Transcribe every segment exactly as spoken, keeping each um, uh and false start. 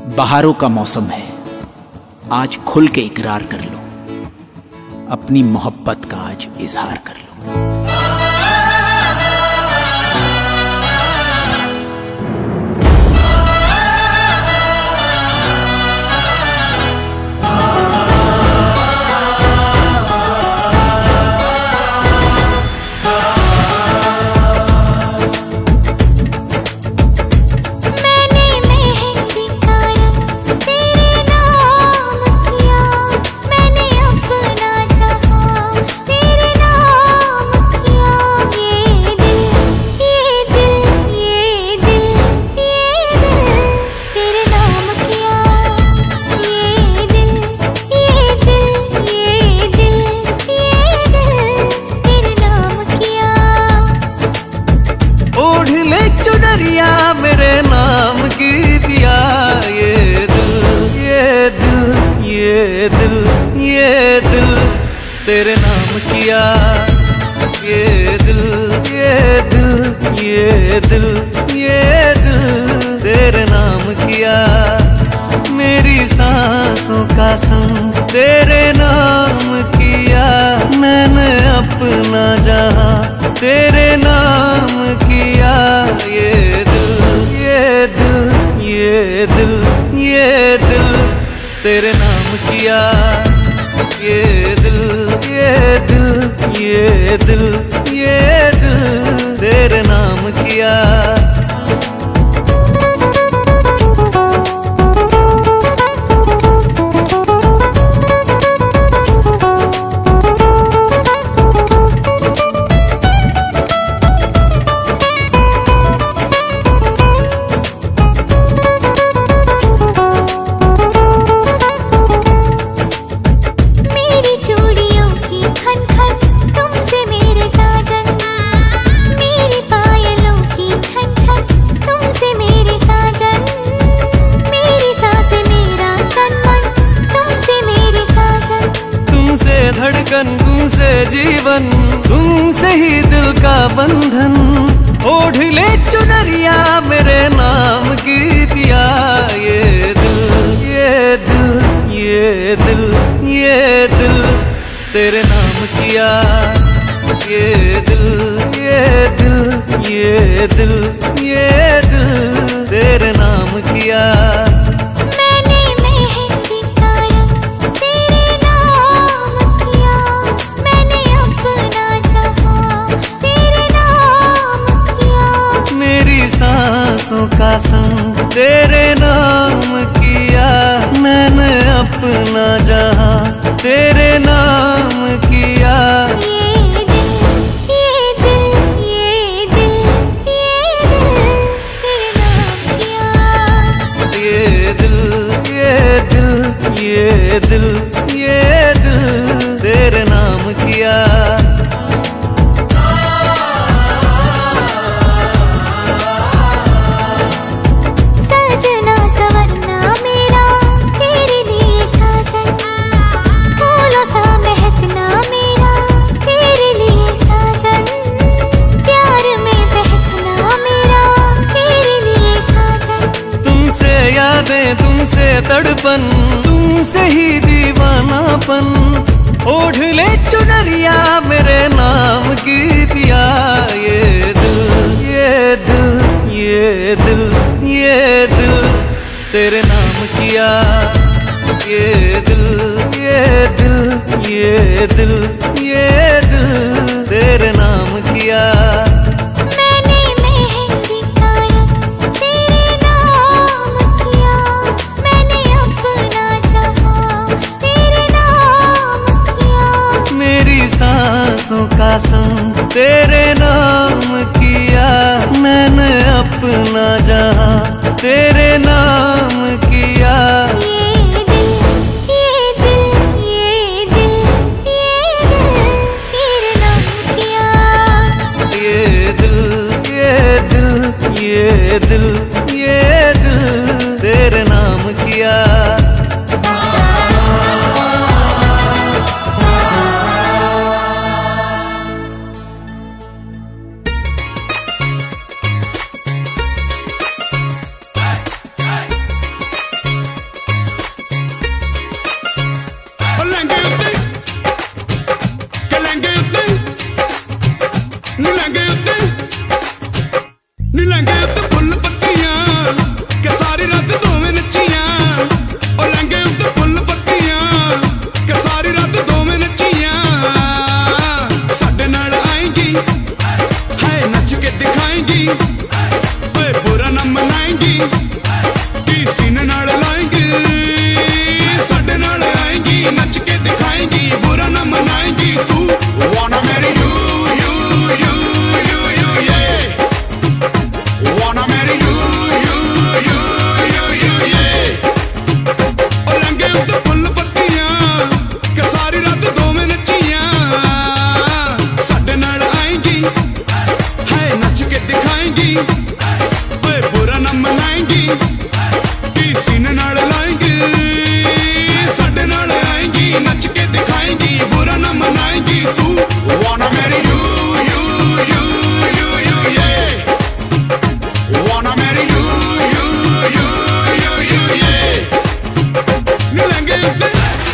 बहारों का मौसम है, आज खुल के इकरार कर लो, अपनी मोहब्बत का आज इजहार कर लो। तेरे नाम किया ये दिल, ये दिल, ये दिल, ये दिल तेरे नाम किया। मेरी सांसों का संग तेरे नाम किया, मैंने अपना जहां तेरे नाम किया। ये दिल, ये दिल, ये दिल, ये दिल तेरे नाम किया। ये दिल, ये दिल, ये दिल, ये दिल तेरे नाम किया। तुमसे जीवन, तुमसे ही दिल का बंधन, ओढ़ ले चुनरिया मेरे नाम की पिया। ये दिल, ये दिल, ये दिल, ये दिल तेरे नाम किया। ये दिल, ये दिल, ये दिल, ये दिल तेरे नाम किया। सांसों का संग तेरे नाम किया, मैंने अपना जहां तेरे नाम किया। ये दिल, ये दिल, ये दिल, ये दिल ये दिल, ये दिल तेरे नाम किया। तुमसे तड़पन, तुमसे ही दीवानापन, ओढ़ ले चुनरिया मेरे नाम की पिया। ये दिल, ये दिल, ये दिल, ये दिल तेरे नाम किया। ये दिल, ये दिल, ये दिल, ये दिल तेरे नाम किया। सांसों का संग तेरे नाम किया, मैंने अपना जहां तेरे नाम किया। ये दिल, ये दिल, ये दिल, ये दिल तेरे नाम किया। ये दिल, ये दिल, ये दिल, ये दिल तेरे नाम किया। लहंगे उत्ते फुल पत्तियां के सारी रात दोवें नच्चियां ओ लहंगे उत्ते फुल पत्तियां के सारी रात दोवें नच्चियां साडे नाल आएंगी हाय नच के दिखाएंगी ओए बुरा ना मनाएंगी की सीने नाल लाएंगी साडे नाल आएंगी नच के दिखाएंगी बुरा ना मनाएंगी तू wanna marry you you you you you yeah wanna marry you you you you you yeah ओ लहंगे उत्ते फुल पत्तियां के सारी रात दोवें नच्चियां साडे नाल आएंगी हाय नच के दिखाएंगी ओए बुरा ना मनाएंगी की सीने नाल लाएंगी साडे नाल आएंगी नच के दिखाएंगी बुरा ना मनाएंगी तू wanna marry you you you you you yeah wanna marry you you you you you yeah नी लहंगे उत्ते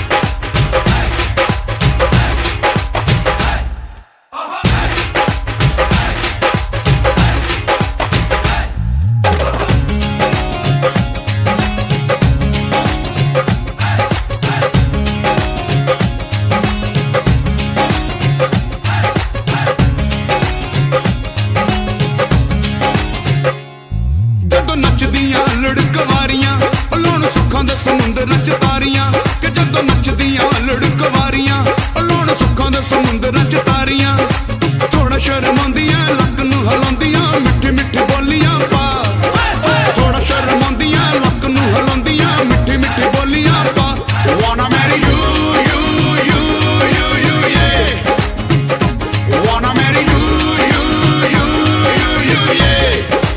ਜਦੋਂ ਨੱਚਦੀਆਂ ਲੜਕਵਾਰੀਆਂ ਲਾਉਣ ਸੁੱਖਾਂ ਦੇ ਸਮੁੰਦਰ ਨੱਚ ਤਾਰੀਆਂ ਕਿ ਜਦੋਂ ਨੱਚਦੀਆਂ ਲੜਕਵਾਰੀਆਂ ਲਾਉਣ ਸੁੱਖਾਂ ਦੇ ਸਮੁੰਦਰ ਨੱਚ ਤਾਰੀਆਂ ਥੋੜਾ ਸ਼ਰਮਾਉਂਦੀਆਂ ਲੱਕ ਨੂੰ ਹਿਲਾਉਂਦੀਆਂ ਮਿੱਠੀ ਮਿੱਠੀ ਬੋਲੀਆਂ ਪਾ ਥੋੜਾ ਸ਼ਰਮਾਉਂਦੀਆਂ ਲੱਕ ਨੂੰ ਹਿਲਾਉਂਦੀਆਂ ਮਿੱਠੀ ਮਿੱਠੀ ਬੋਲੀਆਂ ਪਾ wanna marry you you you you you yeah wanna marry you you you you you yeah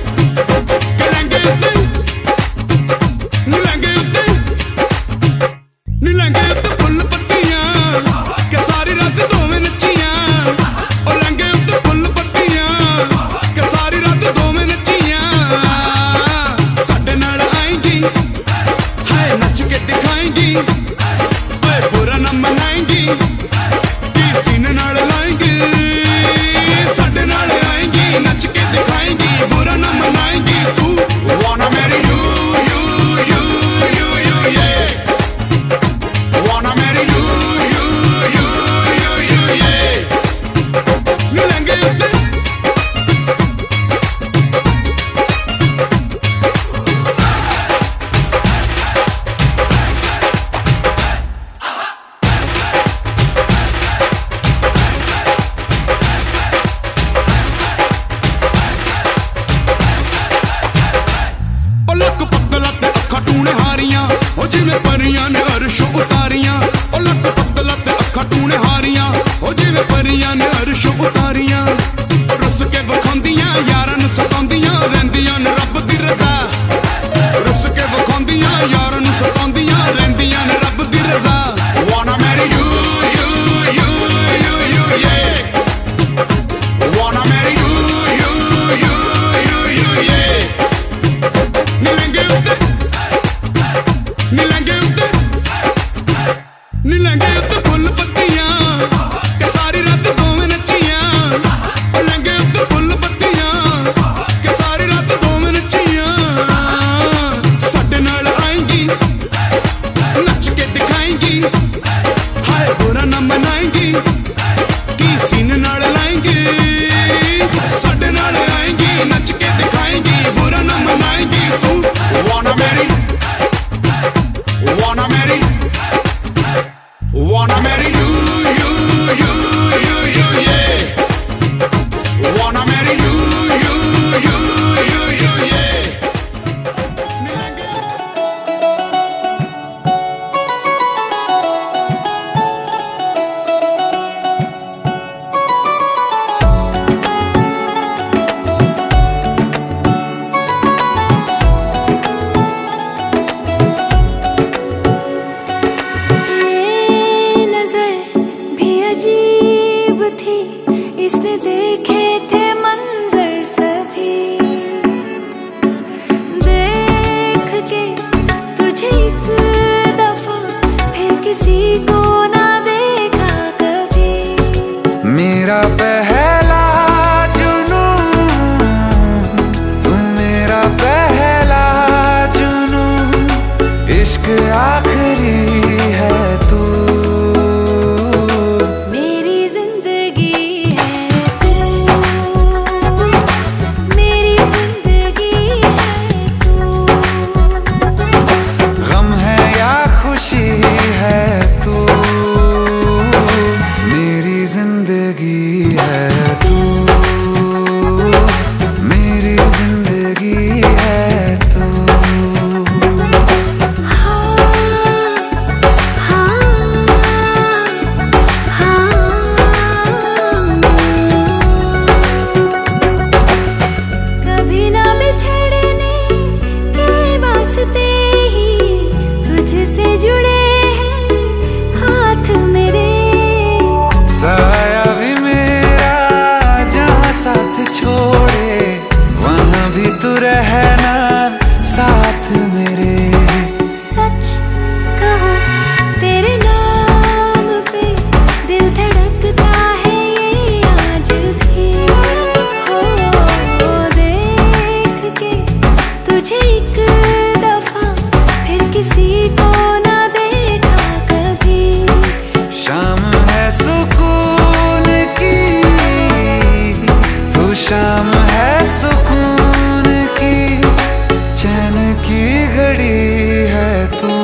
नी लहंगे उत्ते नी लहंगे उत्ते फुल पत्तियां के सारी रात दोवें नच्चियां ओ लहंगे उत्ते फुल पत्तियां के सारी रात दोवें नच्चियां साडे नाल आएंगी हाय नच के दिखाएंगी ओए बुरा ना मनाएंगी की सीने नाल लाएंगी साडे नाल आएंगी नच के दिखाएंगी बुरा ना मनाएंगी तू wanna marry you you you you you yeah wanna marry you you you you you yeah नी लहंगे उत्ते ओ लक पतला ते अखा टूने हारियां ओ जिवें परियां ने अर्श उतारियां ओ लक पतला ते अखा टूने हारियां ओ जिवें परियां ने अर्श उतारियां ओ रुस के वखांदियां यारां नूं सताउंदियां रहिंदियां ने रब दी रज़ा रुस के वखांदियां यारां नूं सताउंदियां रहिंदियां ने रब दी रज़ा wanna marry you you you you you yeah wanna marry you you you you you yeah नी लहंगे उत्ते नी लहंगे उत्ते नी लहंगे उत्ते फुल पत्तियां के सारी रात दोवें नच्चियां ओ लहंगे उत्ते फुल पत्तियां के सारी रात दोवें रहना साथ मेरे। सच कहो तेरे नाम पे दिल धड़कता है ये आज भी। हो देख के तुझे एक दफा फिर किसी को ना देखा कभी। शाम है सुकून की, तू शाम है सुकून की, चैन की घड़ी है तू।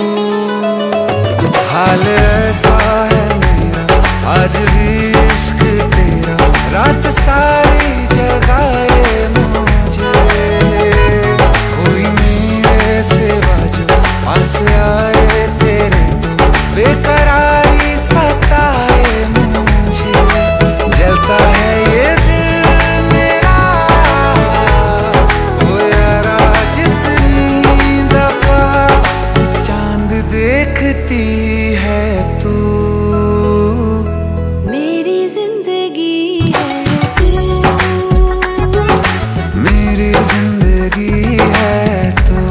हाल ऐसा है मेरा आज भी इश्क तेरा, रात सारी जगाए मुझे। कोई मेरे सिवा जो पास आए तेरे तो बेकरारी सताए मुझे। जलता है ये देखती है तू, मेरी जिंदगी है तू, मेरी जिंदगी है तू।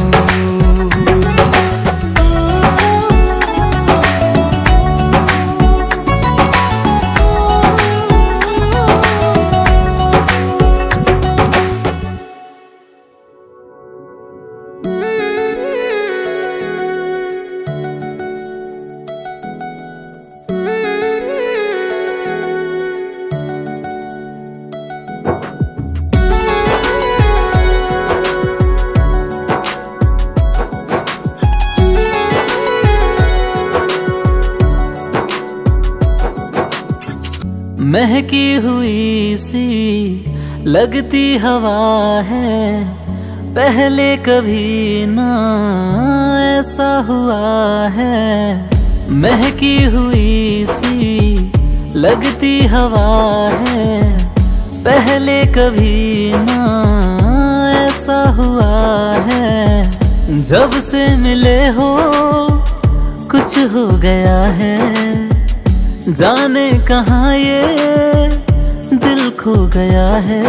महकी हुई सी लगती हवा है, पहले कभी ना ऐसा हुआ है। महकी हुई सी लगती हवा है, पहले कभी ना ऐसा हुआ है। जब से मिले हो कुछ हो गया है, जाने कहाँ ये दिल खो गया है।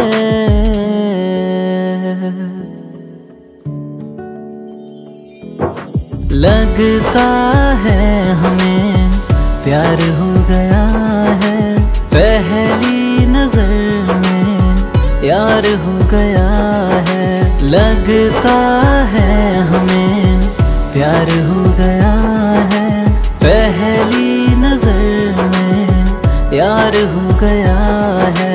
लगता है हमें प्यार हो गया है, पहली नजर में यार हो गया है। लगता है हमें प्यार हो गया है, पहली नजर में यार हो गया है।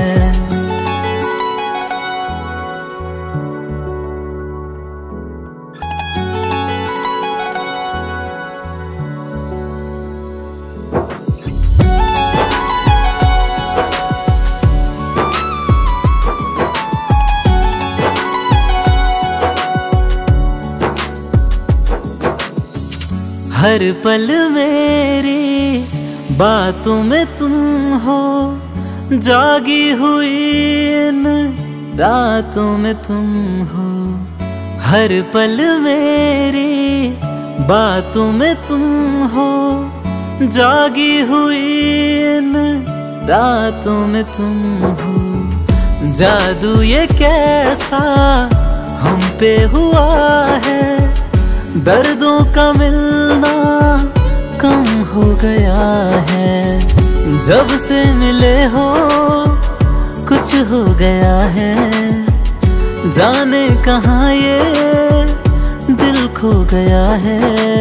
हर पल मेरी बातों में तुम हो, जागी हुई इन रातों में तुम हो। हर पल मेरी बातों में तुम हो, जागी हुई इन रातों में तुम हो। जादू ये कैसा हम पे हुआ है, दर्दों का मिलना कम हो गया है। जब से मिले हो कुछ हो गया है, जाने कहाँ ये दिल खो गया है।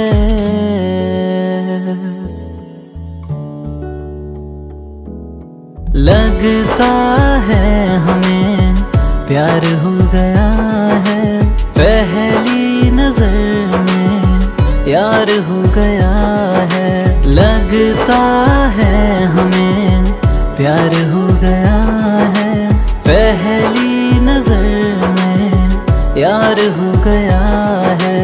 लगता है हमें प्यार हो गया है, पहली नजर में यार हो गया है। लगता है हमें प्यार हो गया है, पहली नजर में यार हो गया है।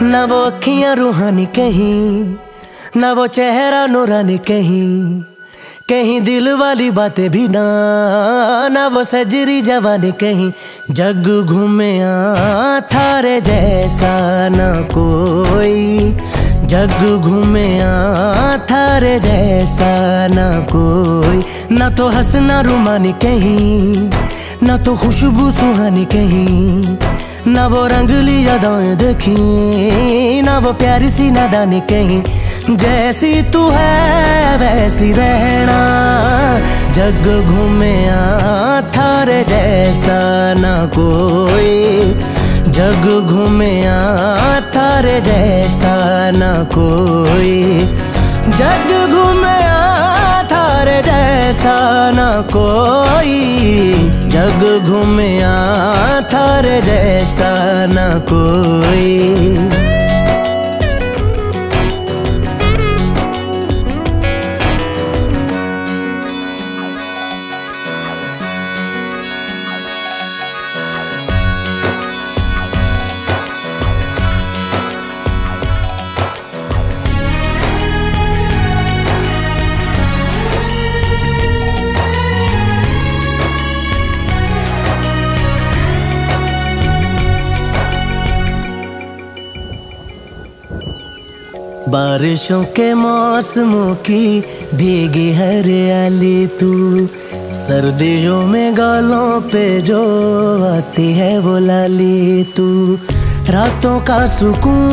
ना वो अखियां रूहानी कहीं, ना वो चेहरा नूरानी कहीं, कहीं दिल वाली बातें भी ना, ना वो सजरी जवानी कहीं। जग घूमे थारे जैसा ना कोई, जग घूमे थारे जैसा ना कोई। ना तो हंसना रुमानी कहीं, ना तो खुशबू सुहानी कहीं, ना वो रंगली यादें देखी, ना वो प्यारी सी नादानी कहीं। जैसी तू है वैसी रहना, जग घूमे थारे जैसा ना कोई, जग घूमे थारे जैसा ना कोई, जग घूमे थारे जैसा ना कोई, जग घूमे थारे जैसा ना कोई। बारिशों के मौसमों की भीगी हरियाली तू, सर्दियों में गालों पे जो आती है वो लाली तू। रातों का सुकून,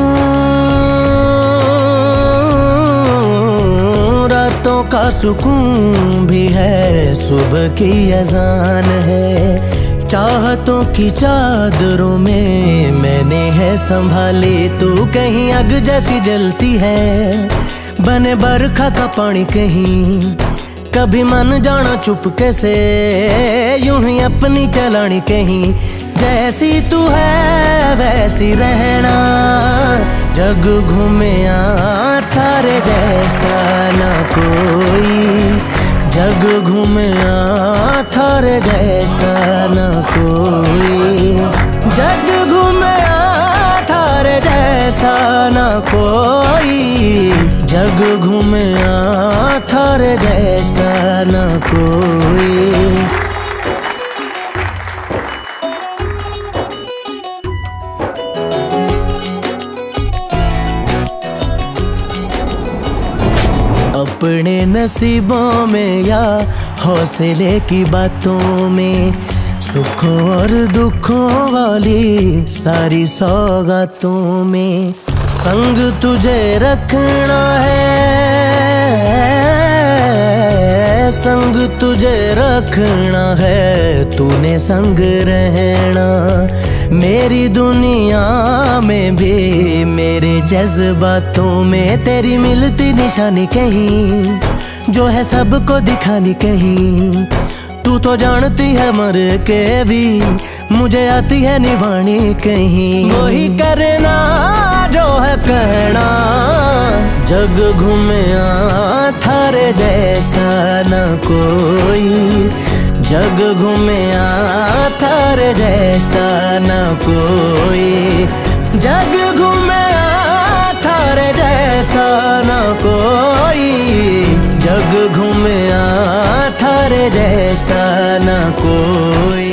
रातों का सुकून भी है, सुबह की अजान है। चाहतों की चादरों में मैंने है संभाली तू, कहीं आग जैसी जलती है, बने बरखा का पानी कहीं। कभी मन जाना चुपके से, यूं ही अपनी चलानी कहीं। जैसी तू है वैसी रहना, जग घूमे थारे जैसा ना कोई, जग घूमे थारे जैसा ना कोई, जग घूमे थारे जैसा ना कोई, जग घूमे थारे जैसा ना कोई। अपने नसीबों में या हौसले की बातों में, सुखों और दुखों वाली सारी सौगातों में, संग तुझे रखना है, संग तुझे रखना है, तूने संग रहना। मेरी दुनिया में भी मेरे जज्बातों में तेरी मिलती निशानी कहीं, जो है सबको दिखानी कहीं। तू तो जानती है मर के भी मुझे आती है निभानी कहीं। वही करना जो है कहना, जग घूमे थारे जैसा न कोई, जग घूमे थारे जैसा न कोई, जग घूमे थारे जैसा न कोई, जग घूमे थारे जैसा न कोई।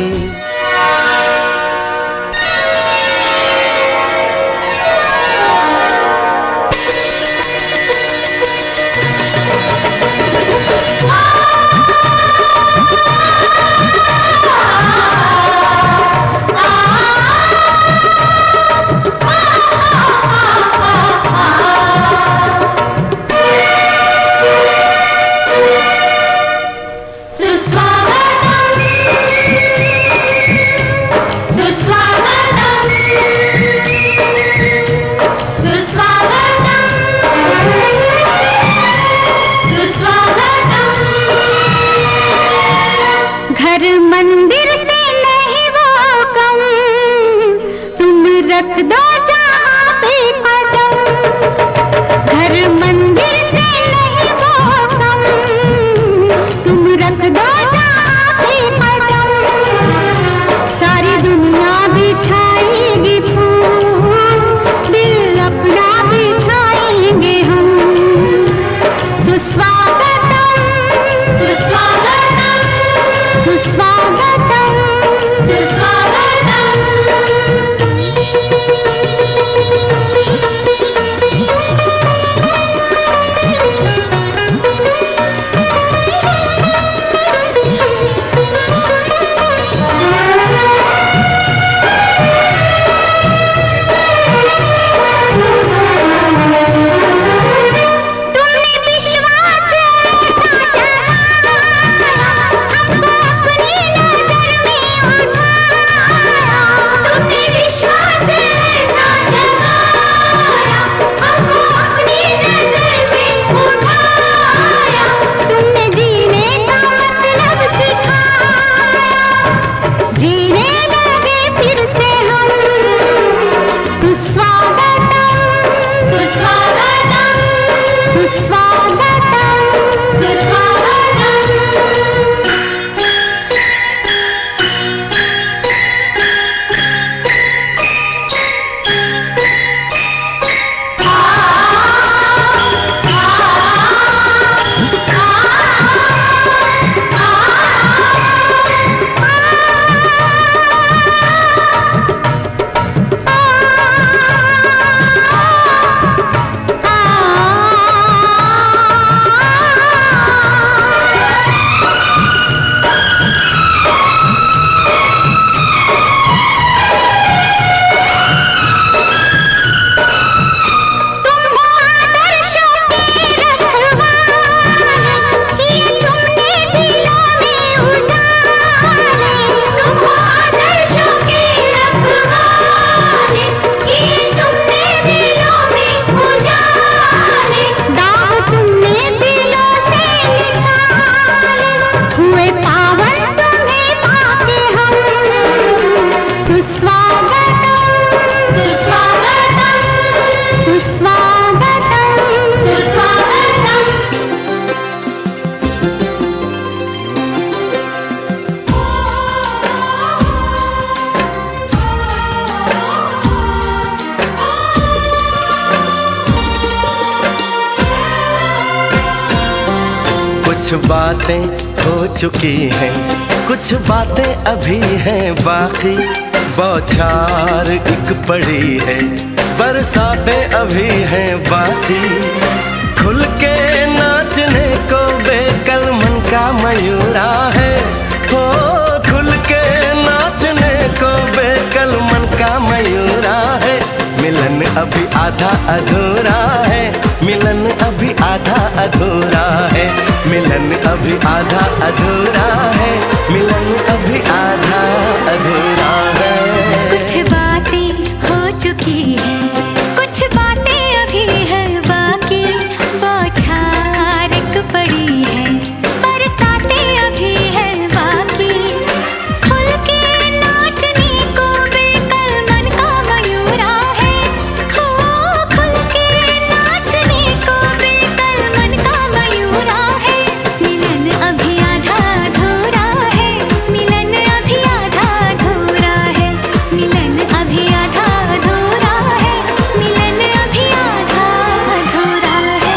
कुछ बातें हो चुकी हैं, कुछ बातें अभी हैं बाकी, बौछार एक पड़ी है, बरसातें अभी हैं बाकी। खुल के नाचने को बेकल मन का मयूरा है, हो खुल के नाचने को बेकल मन का मयूरा है। मिलन अभी आधा अधूरा है, मिलन अभी आधा अधूरा है, मिलन अभी आधा अधूरा है, मिलन अभी आधा अधूरा है। कुछ बातें हो चुकी हैं, कुछ बातें अभी हैं बाकी, बौछार एक पड़ी है, बरसातें अभी हैं बाकी। खुल के नाचने को बेकल मन का मयूरा है, हो खुल के नाचने को बेकल मन का मयूरा है। मिलन अभी आधा अधूरा है, मिलन अभी आधा अधूरा है, मिलन अभी आधा अधूरा है, मिलन अभी आधा अधूरा है।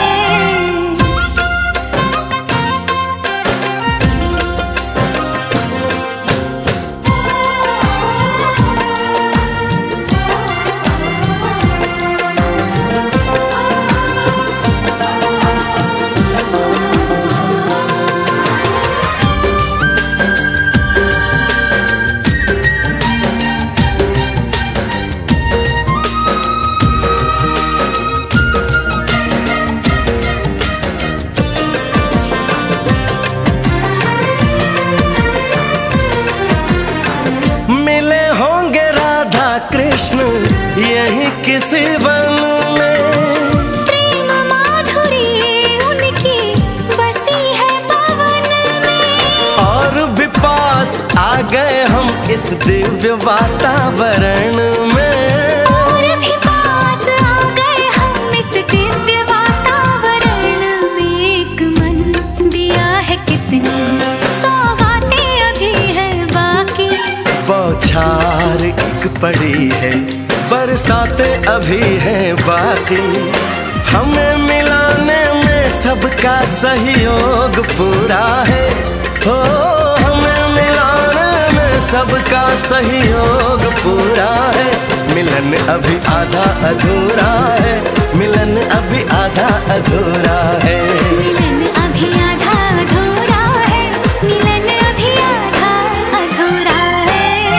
मिले होंगे राधा कृष्ण यही किसी वन में, प्रेम माधुरी उनकी बसी है पवन में, और भी पास आ गए हम इस दिव्य वातावरण में। और भी पास आ गए हम इस दिव्य वातावरण में। एक मन दिया है कितनी सौगातें अभी हैं बाकी, बौछार एक पड़ी है, बरसातें अभी हैं बाकी। हमें मिलाने में सबका सहयोग पूरा है, हो हमें मिलाने में सबका सहयोग पूरा है। मिलन अभी आधा अधूरा है, मिलन अभी आधा अधूरा है। मिलन अभी आधा अधूरा है, मिलन अभी आधा अधूरा है।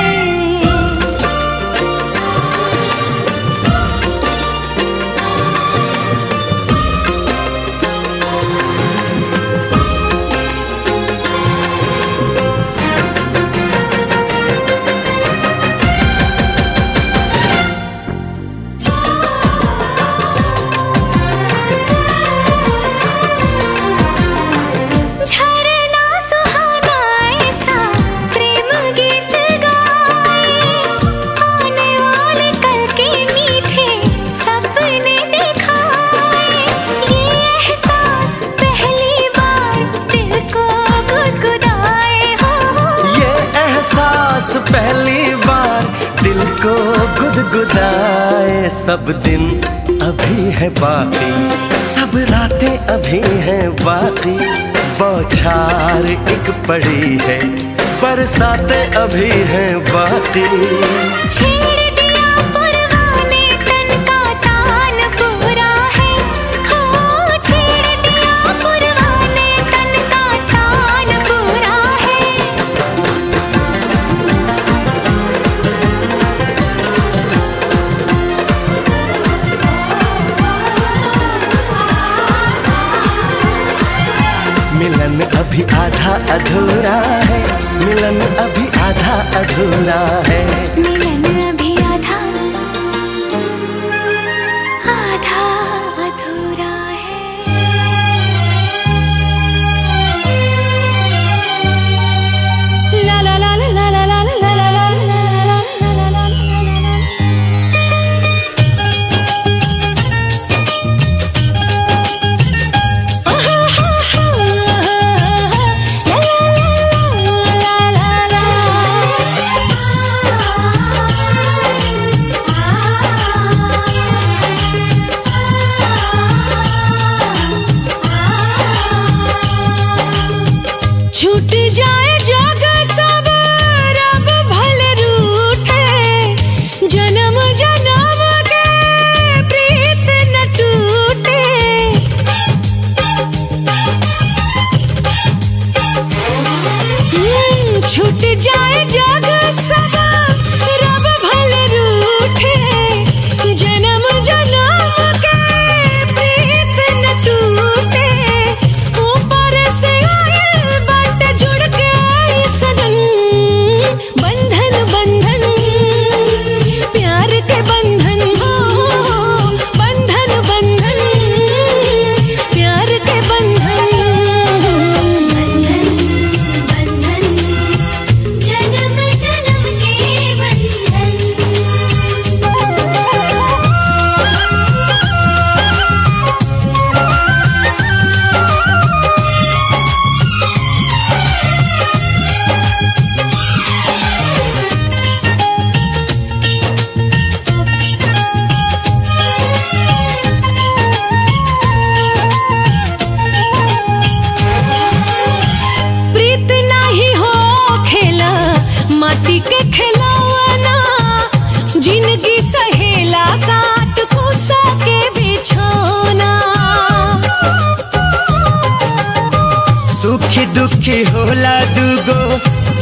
झरना सुहाना ऐसा प्रेम गीत गाए, आने वाले कल के मीठे सपने दिखाए। ये एहसास पहली बार दिल को गुदगुदाए, हो ये एहसास पहली बार दिल को गुदगुदाए। सब दिन अभी है बाकी, सब रातें अभी हैं बाकी, बौछार एक पड़ी है, बरसातें अभी हैं बाकी। छेड़ दिया पुरवाने तन का तान पूरा है, हो छेड़ दिया पुरवाने तन का तान पूरा है। मिलन अभी आधा अधूरा है, मिलन अभी आधा अधूरा है। मिलन अभी आधा आधा अधूरा है। ला ला ला ला ला ला ला ला ला ला ला ला ला ला ला ला ला।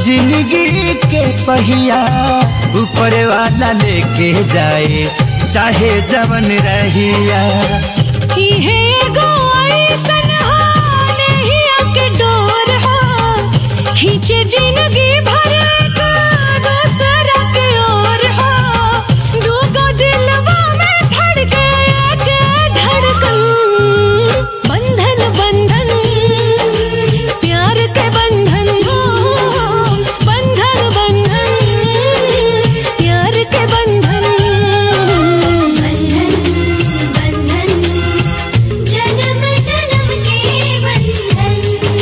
जिंदगी के पहिया ऊपर वाला लेके जाए चाहे जवन रहिया। इहे एगो ऐसन हो नहिया के डोर हो खींचे जिंदगी भर का दूसरा के ओर हो। दूगो दिलवा में धड़के एक धड़कन बंधन बंधन प्यार के बंधन हो। बंधन बंधन प्यार के बंधन बंधन बंधन जन्म जन्म के बंधन।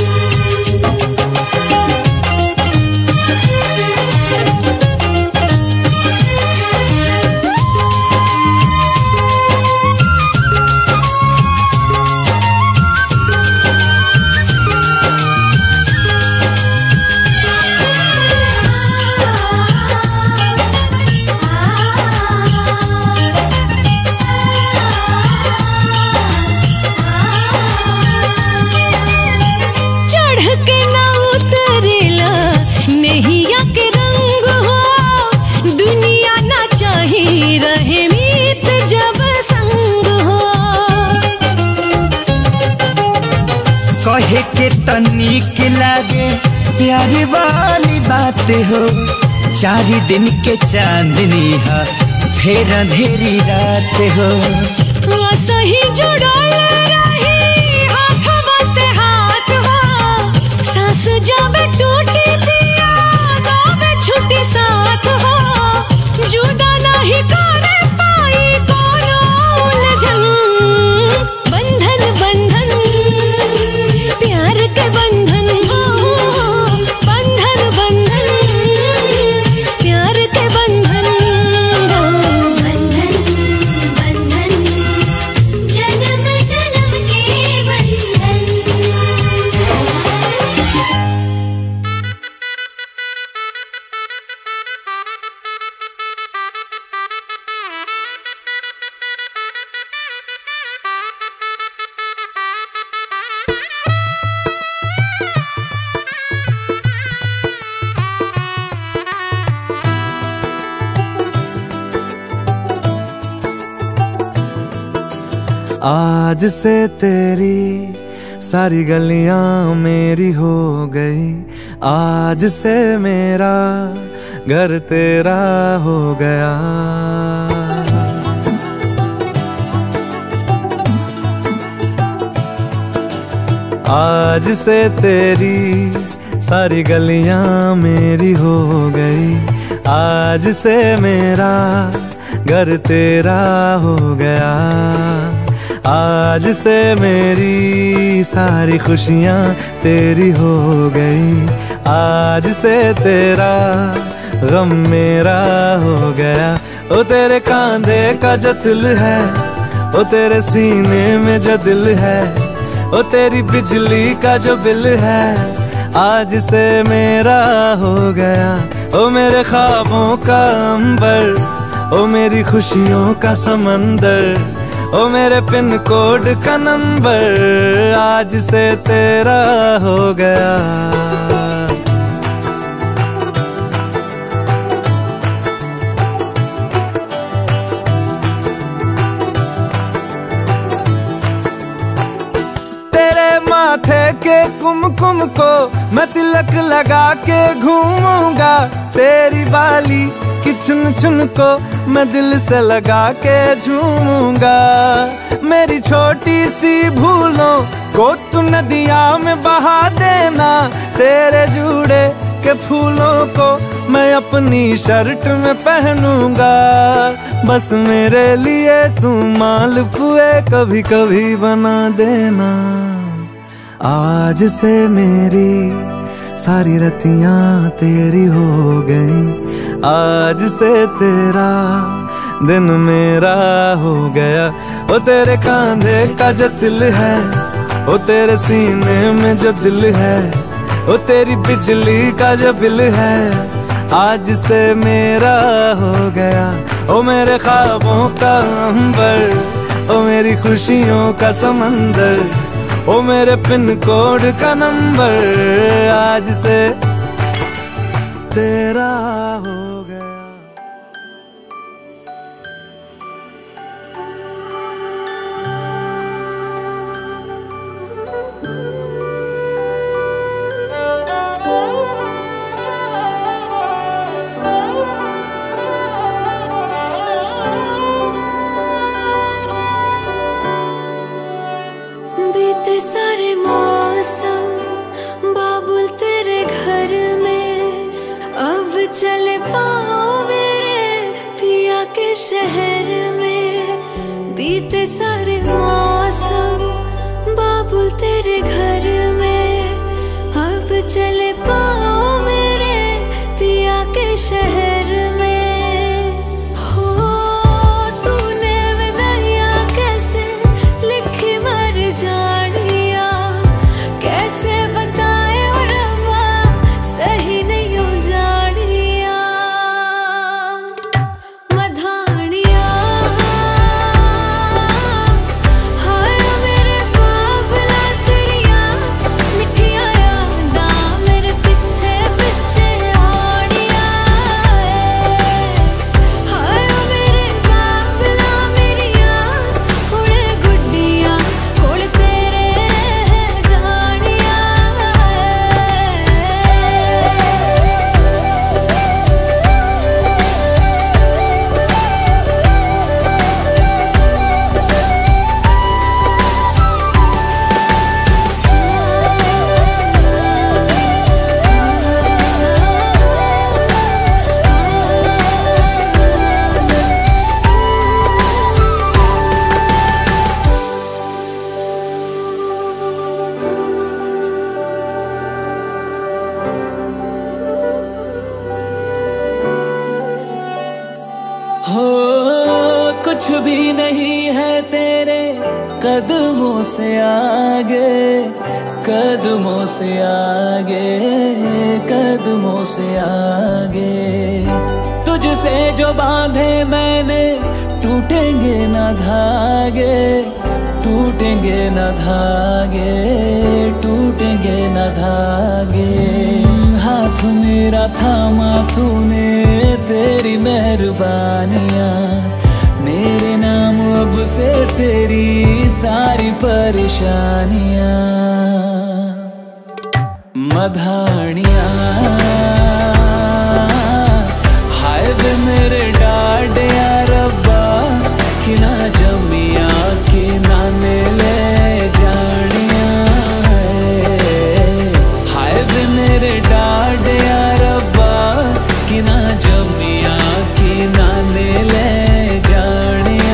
चढ़ के ना उतरेला नैया के रंग हो। दुनिया ना चाही रहे मीत जब संग हो। कहे के तनिक लागे प्यारी वाली बात हो। चार दिन के चांदनी है फिर अंधेरी रात हो। सही जुड़ल रही हाथवा से हाथ हो। सांस जब टूटी दिया तब छूटी साथ हो। जुदा नहीं कर पाई कोनो उलझन। बंधन बंधन प्यार के बंधन हो। बंधन बंधन प्यार के बंधन हो। बंधन बंधन जन्म जन्म के बंधन। आज से तेरी सारी गलियां मेरी हो गई। आज से मेरा घर तेरा हो गया। आज से तेरी सारी गलियां मेरी हो गई। आज से मेरा घर तेरा हो गया। आज से मेरी सारी खुशियां तेरी हो गई। आज से तेरा गम मेरा हो गया। ओ तेरे कांधे का जो दिल है, ओ तेरे सीने में जो दिल है, ओ तेरी बिजली का जो बिल है, आज से मेरा हो गया। ओ मेरे ख्वाबों का अंबर, ओ मेरी खुशियों का समंदर, ओ मेरे पिन कोड का नंबर, आज से तेरा हो गया। तेरे माथे के कुमकुम को मैं तिलक लगा के घूमूंगा। तेरी बाली की चुन चुन को मैं दिल से लगा के झूमूंगा। मेरी छोटी सी भूलों को तू नदिया में बहा देना। तेरे जूड़े के फूलों को मैं अपनी शर्ट में पहनूंगा। बस मेरे लिए तू मालपुए कभी कभी बना देना। आज से मेरी सारी रतियां तेरी हो गई। आज से तेरा दिन मेरा हो गया। ओ तेरे कांधे का जो दिल है, ओ तेरे सीने में जो दिल है, ओ तेरी बिजली का जो बिल है, आज से मेरा हो गया। ओ मेरे ख्वाबों का अंबर, ओ मेरी खुशियों का समंदर, ओ मेरे पिन कोड का नंबर, आज से तेरा हो गया। बीते सारे मौसम बाबुल तेरे घर में, अब चले पाओ मेरे पिया के शहर में। बीते सारे मौसम बाबुल तेरे घर में, अब चले पाओ मेरे पिया के शहर में। हो तूने विदाइयां कैसे लिखी मर जानिया, कैसे बताए और अम्मा सही नहीं हो जानिया। मधानिया हाय मेरे बाबला तेरिया मिठिया यादा मेरे पीछे पीछे आड़िया। हाय मेरे बाबला मेरिया हुणे गुड्डिया कोल तेरे जानिया। हो कुछ भी नहीं है तेरे कदमों से आगे, कदमों से आगे, कदमों से आगे। तुझसे जो बांधे मैंने टूटेंगे ना धागे, टूटेंगे ना धागे, टूटेंगे ना धागे। हाथ मेरा थामा तूने तेरी मेहरबानियाँ, मेरे नाम अब से तेरी सारी परेशानियाँ। मधानियाँ हाय वे मेरे डाड या रब्बा, कि ना जमिया कि ना ले जानिया। हाय वे मेरे डाड या रब्बा, कि ना जमिया कि ना ले जानिया।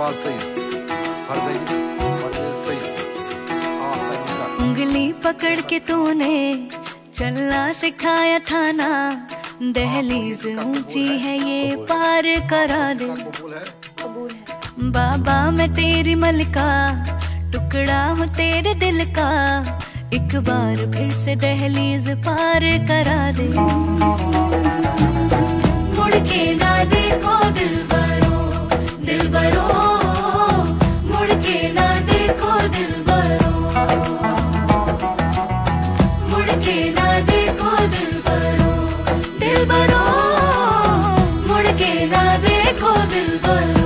अल्फाज सही, हर सही और ये सही। उंगली पकड़ के तूने चलना सिखाया था ना, दहलीज ऊंची है ये पार करा दे। बाबा मैं तेरी मलका, टुकड़ा हूँ तेरे दिल का, एक बार फिर से दहलीज पार करा दे। मुड़ के ना देखो दिलबरो, दिलबरो, मुड़ के ना देखो दिलबरो, मुड़ के ना देखो दिलबरो, दिलबरो, मुड़ के ना देखो दिलबरो।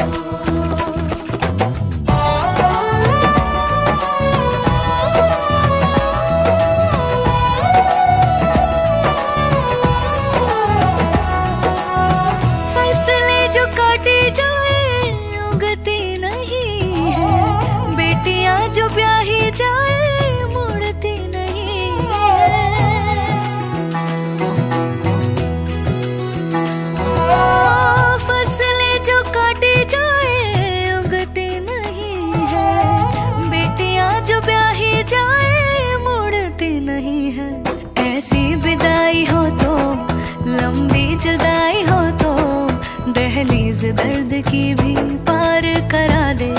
जुदाई हो तो दहलीज दर्द की भी पार करा दे।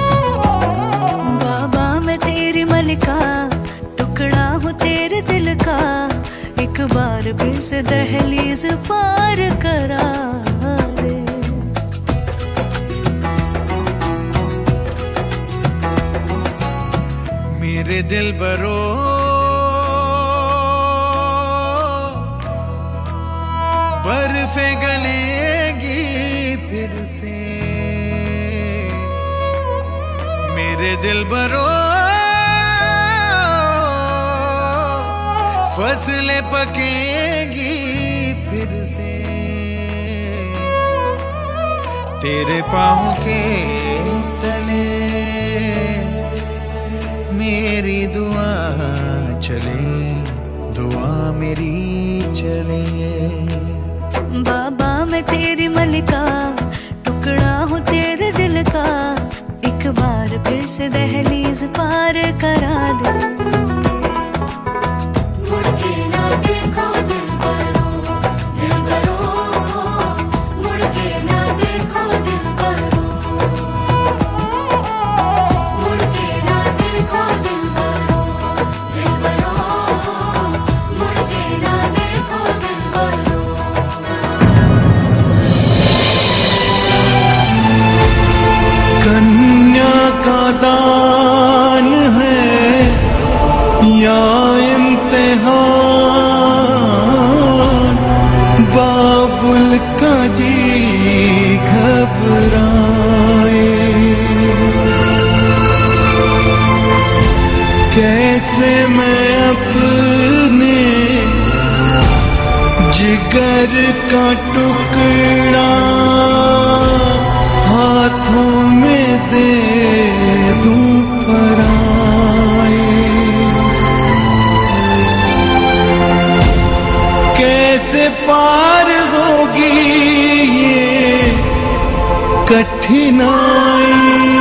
बाबा मैं तेरी मलिका, टुकड़ा हूँ तेरे दिल का, एक बार फिर से दहलीज पार करा दे। मेरे दिलबरो बर्फें गलेंगी फिर से, मेरे दिलबरो फसलें पकेंगी फिर से, तेरे पाँव के तले मेरी दुआ चले, दुआ मेरी चले। बाबा मैं तेरी मलिका, टुकड़ा हूँ तेरे दिल का, एक बार फिर से दहलीज पार करा दे। मुड़ के ना देखो दिलबरो, दिलबरो, मुड़ के ना देखो दिलबरो, मुड़ के ना देखो दिलबरो, दिलबरो, मुड़ के ना देखो दिलबरो। कन्या का दान है या इम्तिहान, बाबुल का जी घबराए, कैसे मैं अपने जिगर का टुकड़ा हाथों में दे दूं पराए, कैसे पार होगी ये कठिनाई,